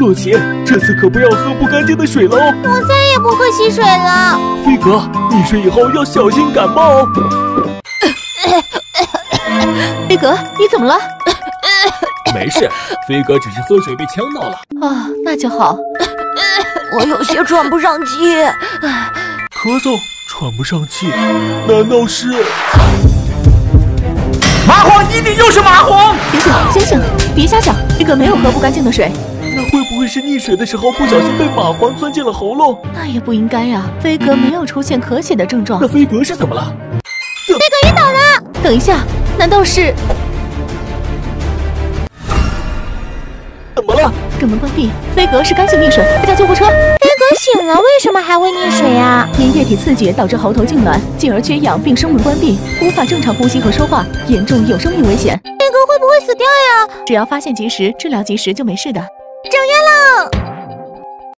洛奇，这次可不要喝不干净的水了哦。 我再也不喝溪水了。 飞哥，溺水以后要小心感冒哦。 飞哥，你怎么了？ 没事，飞哥只是喝水被呛到了。 啊，那就好。 我有些喘不上气。 咳嗽，喘不上气，难道是？ 蚂蟥，一定又是蚂蟥！ 醒醒，醒醒，别瞎想，飞哥没有喝不干净的水。 那会不会是溺水的时候不小心被蚂蟥钻进了喉咙？ 那也不应该呀，飞哥没有出现咳血的症状。 那飞哥是怎么了？ 飞哥晕倒了。 等一下，难道是？ 怎么了？ 正门关闭，飞格是干性溺水，快叫救护车！ 飞格醒了，为什么还会溺水啊？ 因液体刺激导致喉头痉挛，进而缺氧并声门关闭，无法正常呼吸和说话，严重有生命危险。 飞格会不会死掉呀？ 只要发现及时，治疗及时就没事的。 整烟了。